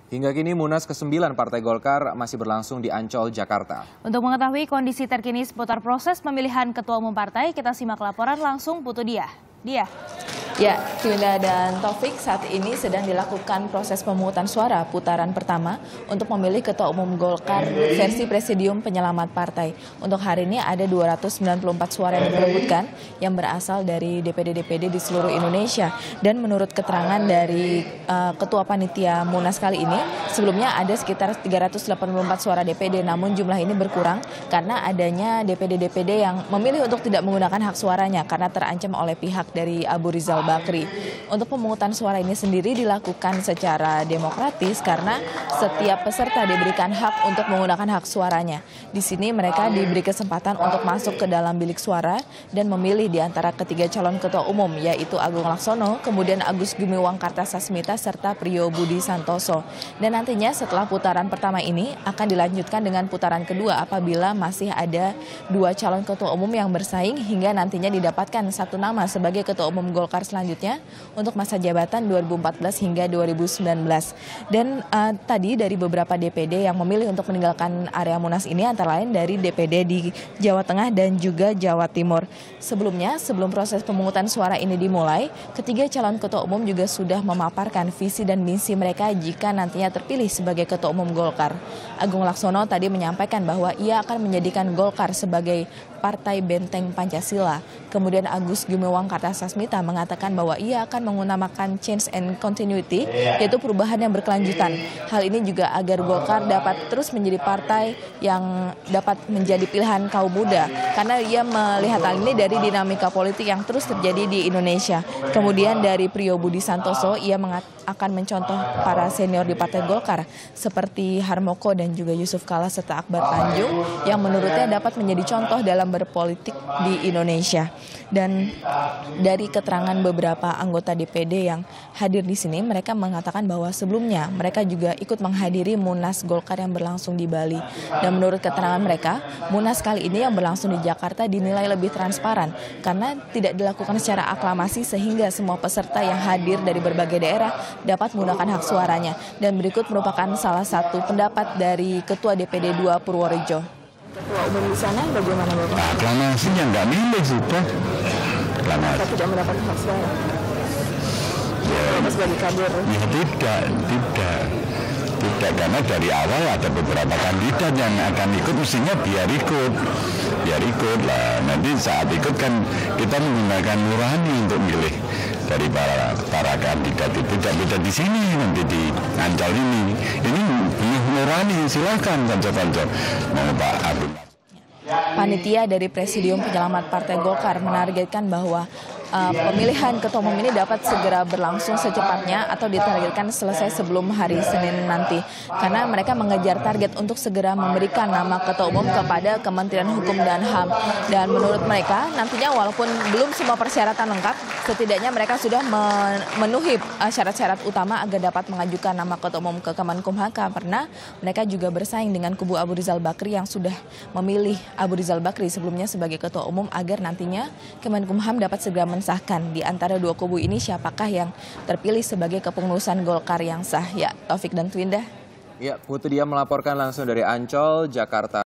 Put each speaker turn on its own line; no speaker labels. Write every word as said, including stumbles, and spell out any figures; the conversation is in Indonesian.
Hingga kini Munas kesembilan Partai Golkar masih berlangsung di Ancol, Jakarta.
Untuk mengetahui kondisi terkini seputar proses pemilihan Ketua Umum Partai, kita simak laporan langsung Putu Dia. Dia.
Ya, Twinda dan Taufik, saat ini sedang dilakukan proses pemungutan suara putaran pertama untuk memilih Ketua Umum Golkar versi Presidium Penyelamat Partai. Untuk hari ini ada dua ratus sembilan puluh empat suara yang diperebutkan yang berasal dari D P D D P D di seluruh Indonesia. Dan menurut keterangan dari uh, Ketua Panitia Munas kali ini, sebelumnya ada sekitar tiga ratus delapan puluh empat suara D P D, namun jumlah ini berkurang karena adanya D P D D P D yang memilih untuk tidak menggunakan hak suaranya karena terancam oleh pihak dari Abu Rizal Bakri. Untuk pemungutan suara ini sendiri dilakukan secara demokratis karena setiap peserta diberikan hak untuk menggunakan hak suaranya. Di sini mereka diberi kesempatan untuk masuk ke dalam bilik suara dan memilih di antara ketiga calon ketua umum, yaitu Agung Laksono, kemudian Agus Gumiwang Kartasasmita, serta Priyo Budi Santoso. Dan nantinya setelah putaran pertama ini akan dilanjutkan dengan putaran kedua apabila masih ada dua calon ketua umum yang bersaing hingga nantinya didapatkan satu nama sebagai ketua umum Golkar selanjutnya untuk masa jabatan dua ribu empat belas hingga dua ribu sembilan belas. Dan uh, tadi dari beberapa D P D yang memilih untuk meninggalkan area Munas ini antara lain dari D P D di Jawa Tengah dan juga Jawa Timur. Sebelumnya, sebelum proses pemungutan suara ini dimulai, ketiga calon ketua umum juga sudah memaparkan visi dan misi mereka jika nantinya terpilih sebagai ketua umum Golkar. Agung Laksono tadi menyampaikan bahwa ia akan menjadikan Golkar sebagai partai benteng Pancasila. Kemudian Agus Gumiwang Kartasasmita mengatakan bahwa ia akan mengutamakan change and continuity, yaitu perubahan yang berkelanjutan. Hal ini juga agar Golkar dapat terus menjadi partai yang dapat menjadi pilihan kaum muda, karena ia melihat hal ini dari dinamika politik yang terus terjadi di Indonesia. Kemudian dari Priyo Budi Santoso, ia akan mencontoh para senior di Partai Golkar seperti Harmoko dan juga Yusuf Kala serta Akbar Tanjung yang menurutnya dapat menjadi contoh dalam berpolitik di Indonesia. Dan dari keterangan beberapa anggota D P D yang hadir di sini, mereka mengatakan bahwa sebelumnya mereka juga ikut menghadiri Munas Golkar yang berlangsung di Bali. Dan menurut keterangan mereka, Munas kali ini yang berlangsung di Jakarta dinilai lebih transparan karena tidak dilakukan secara aklamasi sehingga semua peserta yang hadir dari berbagai daerah dapat menggunakan hak suaranya. Dan berikut merupakan salah satu pendapat dari Ketua D P D dua Purworejo.
Ketua umum di sana bagaimana Bapak?
Nah, aklamasinya nggak milih sudah. Aklamasi.
Tidak mendapat hak suara. Ya, sebagai kader.
Ya tidak, tidak. Tidak, karena dari awal ada beberapa kandidat yang akan ikut, mestinya biar ikut. Biar ikut lah. Nanti saat ikut kan kita menggunakan nurani untuk milih dari para para kandidat itu. Tidak beda di sini, nanti di Ancol ini. Ini penuh nurani, silakan kanca-kanca. Mau Pak Agung.
Panitia dari Presidium Penyelamat Partai Golkar menargetkan bahwa uh, pemilihan ketua umum ini dapat segera berlangsung secepatnya atau ditargetkan selesai sebelum hari Senin nanti. Karena mereka mengejar target untuk segera memberikan nama ketua umum kepada Kementerian Hukum dan H A M. Dan menurut mereka nantinya walaupun belum semua persyaratan lengkap, setidaknya mereka sudah memenuhi syarat-syarat utama agar dapat mengajukan nama ketua umum ke Kemenkumham, karena mereka juga bersaing dengan kubu Abu Rizal Bakri yang sudah memilih Abu Rizal Bakri sebelumnya sebagai ketua umum agar nantinya Kemenkumham dapat segera mensahkan di antara dua kubu ini siapakah yang terpilih sebagai kepengurusan Golkar yang sah. Ya, Taufik dan Twinda.
Ya, Putu Dia melaporkan langsung dari Ancol, Jakarta.